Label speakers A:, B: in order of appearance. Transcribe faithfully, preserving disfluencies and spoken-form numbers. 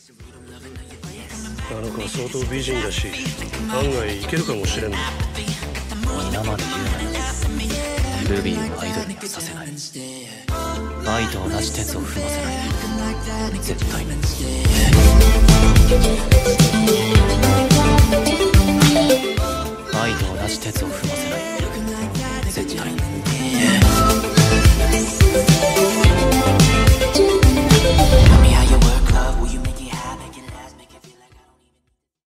A: あの子は相当美人だし、案外いけるかもしれんな。
B: 皆まで言うなよ。ルビーをアイドルにはさせない。愛と同じ鉄を踏ませない。絶対に。